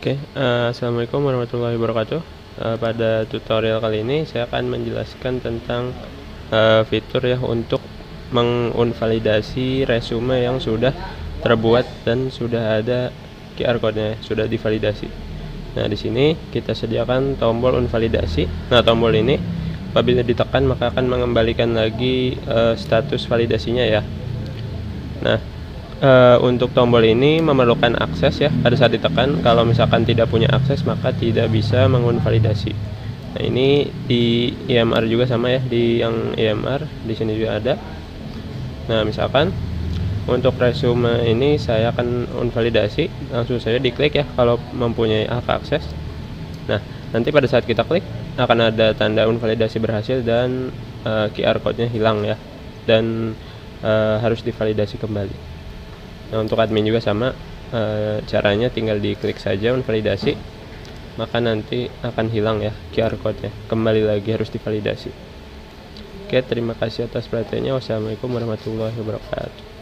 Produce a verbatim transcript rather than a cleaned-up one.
Oke, uh, assalamualaikum warahmatullahi wabarakatuh. Uh, pada tutorial kali ini saya akan menjelaskan tentang uh, fitur ya untuk menginvalidasi resume yang sudah terbuat dan sudah ada Q R code-nya, sudah divalidasi. Nah, di sini kita sediakan tombol invalidasi. Nah, tombol ini apabila ditekan maka akan mengembalikan lagi uh, status validasinya ya. Nah, Uh, untuk tombol ini memerlukan akses ya pada saat ditekan. Kalau misalkan tidak punya akses maka tidak bisa menginvalidasi. Nah, ini di I M R juga sama ya, di yang I M R di sini juga ada. Nah, misalkan untuk resume ini saya akan invalidasi, langsung saja diklik ya kalau mempunyai hak akses. Nah, nanti pada saat kita klik akan ada tanda invalidasi berhasil dan uh, Q R code-nya hilang ya, dan uh, harus divalidasi kembali. Nah, untuk admin juga sama, e, caranya tinggal diklik saja invalidasi, maka nanti akan hilang ya Q R code-nya, kembali lagi harus divalidasi. Oke, terima kasih atas perhatiannya. Wassalamualaikum warahmatullahi wabarakatuh.